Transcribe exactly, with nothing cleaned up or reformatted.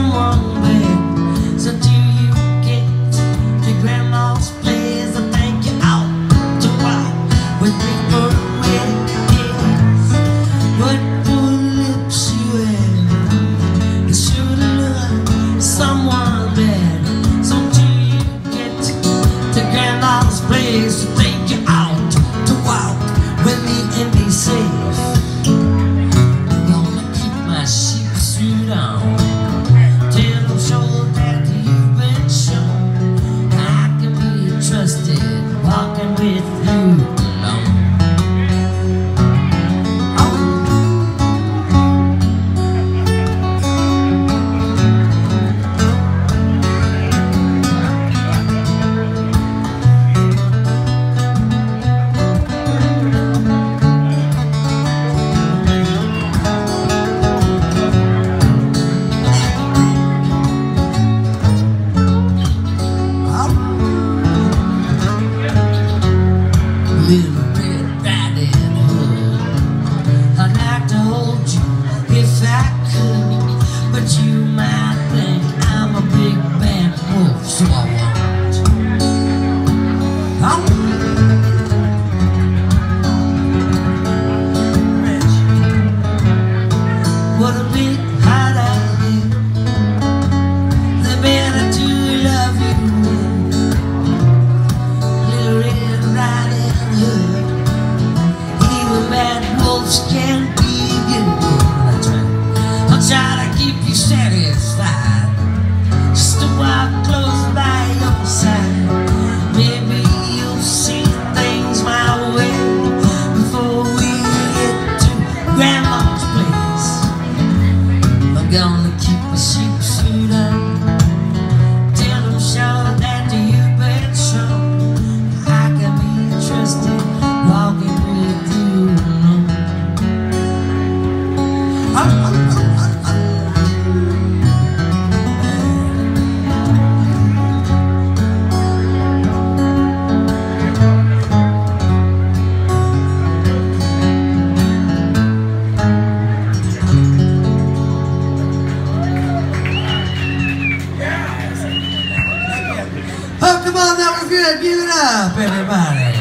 someone bad. So do you get to grandma's place? I think you're out to walk with me for a wedding kiss. What for lips you have? You should love someone bad. So do you get to grandma's place? I think you're out to walk with me and be safe. Gonna keep my sheep suit on till I'm sure that you've been shown I can be trusted walking with you alone. Lil Red Riding Hood, I'd like to hold you if I could, but you might think I'm a big bad wolf, so I won't. Oh. What a bit hot out here, the better to love you. Lil Red Riding Hood, even bad wolves can be good. That's right. I'll try to keep you satisfied, just to walk close by your side. Maybe you'll see things my way before we get to grandma's place. I'm gonna keep a sheep suit on till I'm sure that you've been shown I can be trusted walking with you alone. Oh, come on, that was good. Give it up, everybody.